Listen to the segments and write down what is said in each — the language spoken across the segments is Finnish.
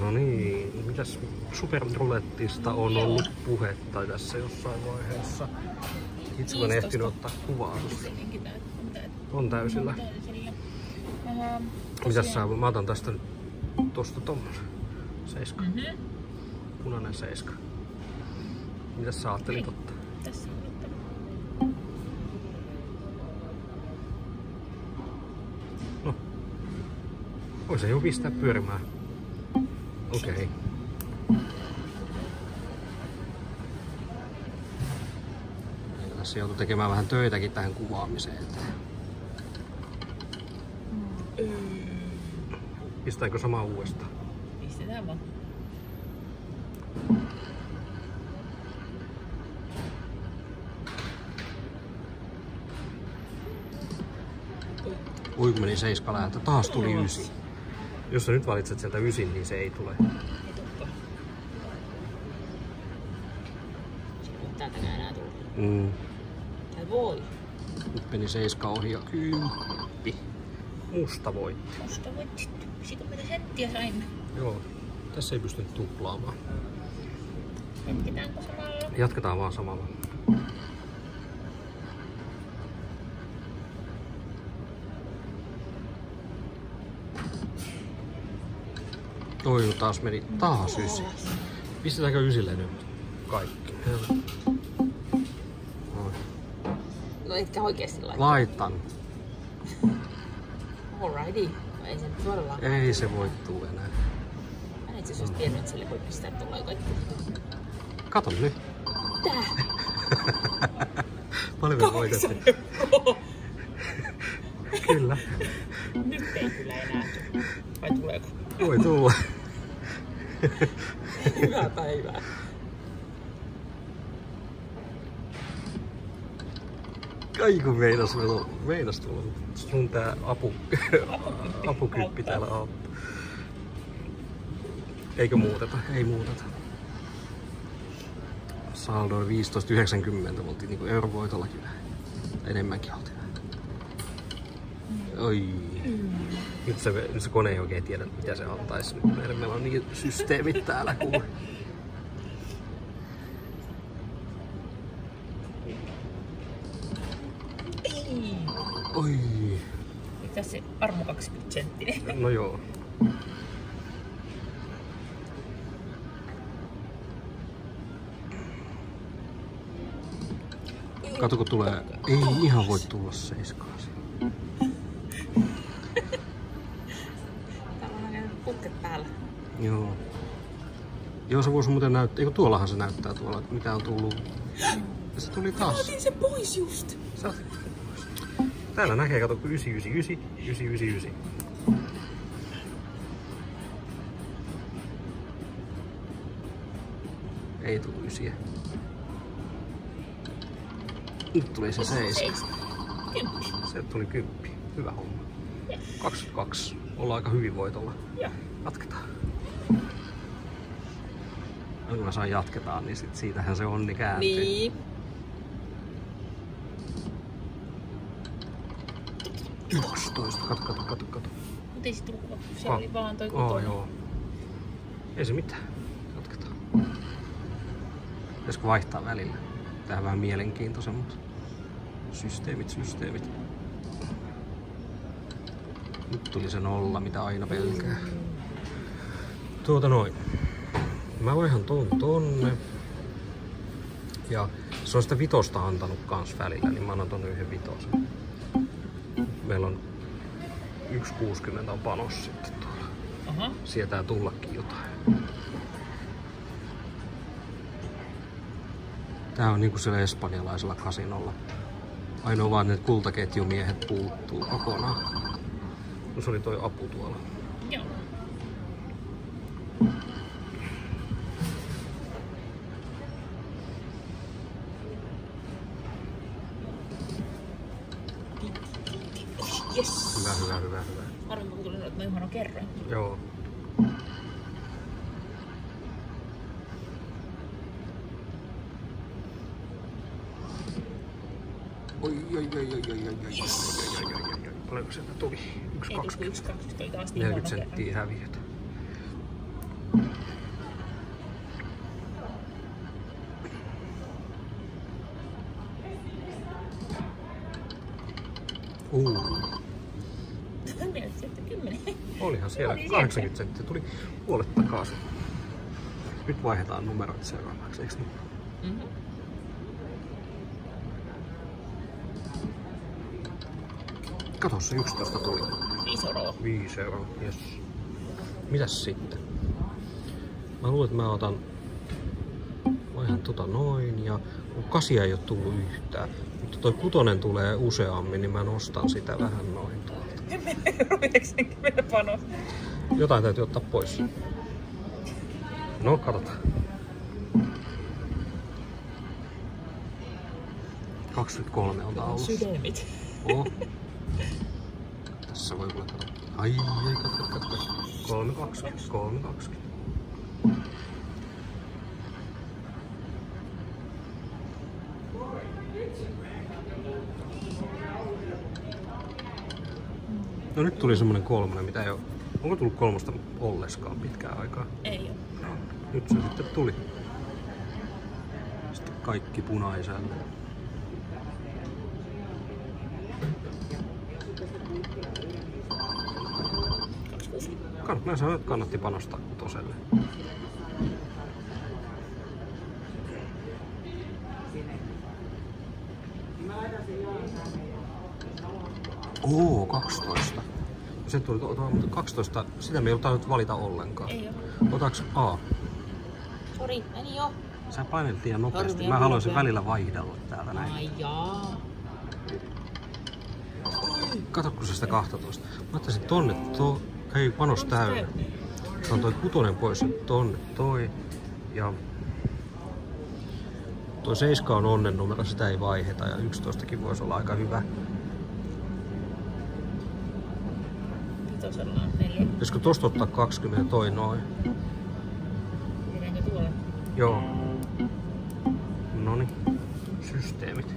No niin, mitäs Superroulettista on ollut puhetta tässä jossain vaiheessa? Itse olen ehtinyt ottaa kuvaa. On täysillä. Mitäs sä, mä otan tästä tosta tommosen. 7. Punainen 7. Mitäs sä ajattelit ottaa? Tässä on nyt. No. Voi se jo pistää pyörimään. Okei. Tässä joutui tekemään vähän töitäkin tähän kuvaamiseen. Pistääkö sama uudestaan? Pistetään vaan. Ui, kun meni 7 lähtö. Taas tuli 9. Jos sä nyt valitset sieltä 9, niin se ei tule. Ei totta. Täältäkään enää tulla. Tai voi. Nyt meni 7 ohi ja 10. Musta voitti. Musta voitti. 50 senttiä saimme. Joo. Tässä ei pystynyt tuplaamaan. Jatketaanko samalla? Jatketaan vaan samalla. Oi, taas meni. Taas 9. Pistetäänkö 9 nyt? Kaikki. No etkä oikeesti laita. Laitan. Alrighty. No ei se nyt suoraan. Ei se voi tuu enää. Mä en itse asiassa tiennyt, että sille voi pistää tuolla kaikki. Kato nyt. Tää! Paljon me voitettiin. Kyllä. Nyt ei kyllä enää. Vai tuleeko? Voi tulla. Hyvää päivää. Ai kun meinas tulla. Sun tää apukyppi täällä auttaa. Eikö muuteta? Ei muuteta. Saldo on 15,90. Me oltiin niinku eurovoitollakin vähän. Enemmänkin oltiin vähän. Oi. Nyt se kone ei oikein tiedä, mitä se antaisi. Meillä on niin systeemit täällä kuin... Oi. Tässä se armo 20 senttinen. No joo. Kato kun tulee... Ei ihan voi tulla 7. Täällä on aina putket päällä. Joo. Joo, se voisi muuten näyttää. Eikö tuollahan se näyttää tuolla, että mitä on tullut. Ja se tuli taas. Otin se pois just. Täällä näkee, kato, 999, 999. Ei tullut 9. Nyt tuli se 7. Se tuli 10. Hyvä homma. 22. Ollaan aika hyvin voitolla. Jatketaan. No, kun mä saan jatketaan, niin siitähän se onni kääntyy. Niin. 11. Kato. Mut ei se tullut. Se oli vaan toi kutonen. Joo. Ei se mitään. Jatketaan. Pitäisikö vaihtaa välillä? Tää vähän mielenkiintoisemmat. Systeemit. Nyt tuli se 0, mitä aina pelkää. Noin. Mä vaihan tonne. Ja se on sitä 5 antanut kans välillä, niin mä annan tonne 1 5. Meillä on 1,60 on panos sitten tuolla. Aha. Sietää tullakin jotain. Tää on niinku siellä espanjalaisella kasinolla. Ainoa vaan, että kultaketjumiehet puuttuu kokonaan. No se oli toi apu tuolla. Joo. Yes. Hyvä. Harvoin kun tuli noin ihana kerran. Joo. Oi. Paljonko sieltä tuli? 1, 2. 1, 2, toi taas niin 40 senttiä häviötä. siellä 80 senttiä tuli puolet takaisin. Nyt vaihdetaan numeroita seuraavaksi, eikö niin? Mm-hmm. Kato, se 11 tuli. 5 euroa. 5 euroa, jes. Mitäs sitten? Mä luulen, että mä otan... Vaihan tota noin ja... 8 ei oo tullut yhtään. Mutta toi 6 tulee useammin, niin mä nostan sitä vähän noin tuolta. 10,90 panos. Jotain täytyy ottaa pois. No, katsotaan. 23 on taulussa. Sydämit. Oh. Tässä voi kyllä katsoa. Ai, ei katso. 3,20. No nyt tuli semmonen 3, mitä ei oo. Onko tullut 3 olleskaan pitkään aikaa? Ei oo. No, nyt se sitten tuli. Sitten kaikki punaiselle. Mä sanoin, että kannatti panostaa 6. Oo, 12. Se tuli 12, sitä me ei ole tainnut valita ollenkaan. Ei oo. Otaks A? Sori, meni jo. Sä paineltiin liian nopeasti. Harmia, Mä haluaisin harmia. välillä vaihdella täällä näin. Ai jaa. Kato, kun se sitä 12. Mä ottaisin tonne, ei panos täynnä. Se on toi 6 pois, tonne, toi. Ja toi 7 on onnen numero, sitä ei vaiheta. Ja 11kin voisi olla aika hyvä. Vitosella on 4. Pitäisikö tosta ottaa 20 toi noin? Mennäänkö tuolla? Joo. Noniin. Systeemit.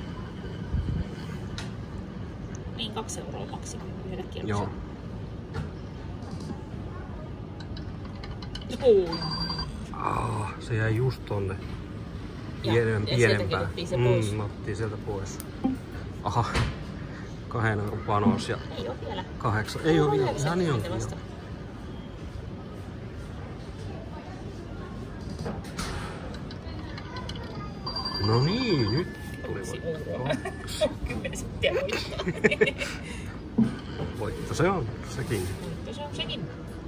Niin 2 euroa maksimi yhdelle kierrokselle. Joo. Se jäi just tonne. Pienempään. Mä otettiin sieltä pois. Aha. 2 euron panos ja... Ei oo vielä. 8. Ei oo vielä. Ihan niin onkin. No niin, nyt tuli voitto. 10 senttiä voittoa. Voitto se on, sekin. Voitto se on sekin.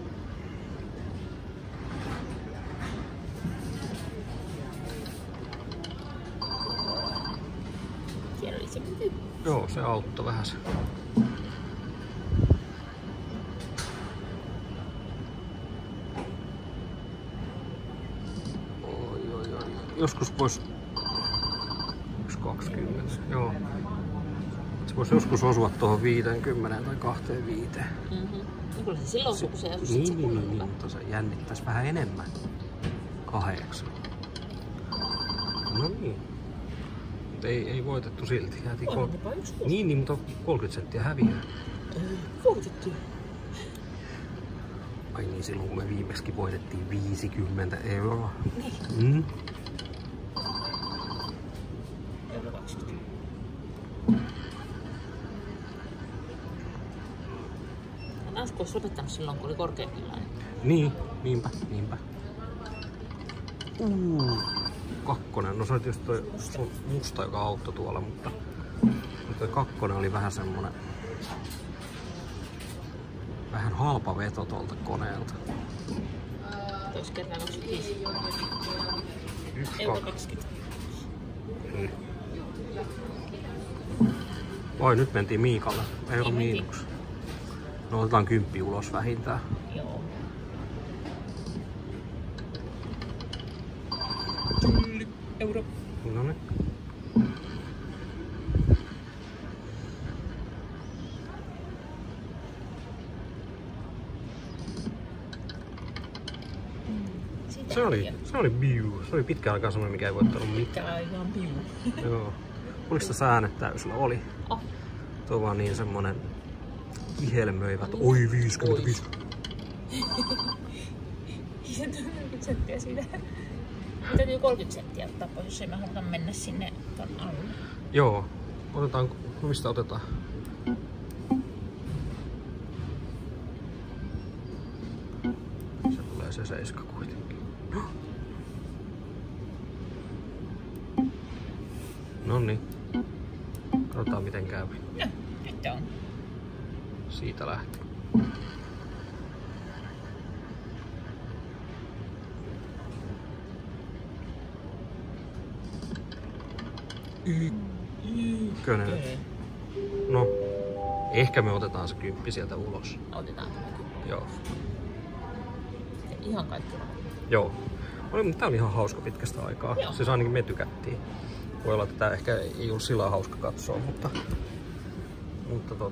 Siellä oli se kyky. Joo, se auttoi vähän se. Oi. Joskus vois... 1,20. Joo. Se voisi joskus osua tuohon 50 tai 25. Kyllä se silloin osuu, kun se osuu Niin, mutta se jännittäisi vähän enemmän. 8. No niin. Ei voitettu silti. Jäätiin niin, mutta 30 senttiä häviää. Voitettiin. Ai niin, silloin kun me viimeksi voitettiin 50 euroa. Niin. Euro 20. Olisiko olisi lopettanut silloin, kun oli korkeimmillaan? Niin, niinpä. 2. No se oli tietysti toi musta, joka auttoi tuolla, mutta toi 2 oli vähän semmonen... Vähän halpa veto tuolta koneelta. Tois kerran 25. 1, Euro 2. 20. Niin. Oi, nyt mentiin Miikalle. Euro miinus. No otetaan 10 ulos vähintään. Joo. Euro. Noniin. Se oli biu. Se oli pitkään aikaa semmoinen, mikä ei voittanut mitään. Pitkään aikaan biu. Joo. Oliko sitä säännöt täysillä? Oli. Oh. Tuo vaan niin semmonen kihelmöivät. Oi 55. Se on 40 senttiä siitä. Täytyy 30 senttiä ottaa pois, jos ei mä haluta mennä sinne ton alle. Joo. Otetaan, mistä otetaan? tulee se 7 kuitenkin. Noniin. Katsotaan miten käy. No, nyt on. Siitä lähtee. Ykkönen. No, ehkä me otetaan se 10 sieltä ulos. Otetaan. Joo. Ihan kaikki. Joo. Tää oli ihan hauska pitkästä aikaa. Joo. Siis ainakin me tykättiin. Voi olla, että tää ehkä ei ollut sillä hauska katsoa, mutta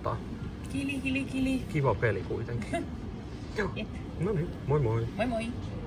Kili. kiva peli kuitenkin. Joo. Jep. No niin, moi moi. Moi moi.